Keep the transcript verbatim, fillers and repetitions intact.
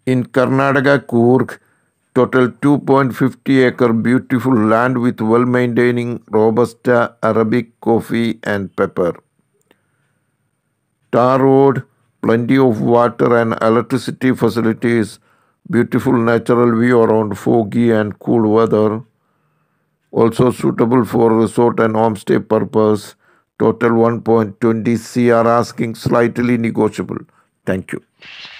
In Karnataka, Coorg, total two point five zero acre beautiful land with well-maintaining Robusta, Arabic coffee and pepper. Tar road, plenty of water and electricity facilities, beautiful natural view around foggy and cool weather, also suitable for resort and homestay purpose. Total one point two zero crore asking, slightly negotiable. Thank you.